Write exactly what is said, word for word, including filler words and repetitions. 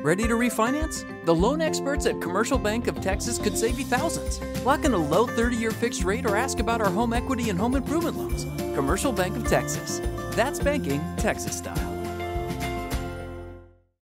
Ready to refinance? The loan experts at Commercial Bank of Texas could save you thousands. Lock in a low thirty-year fixed rate or ask about our home equity and home improvement loans. Commercial Bank of Texas. That's banking Texas style.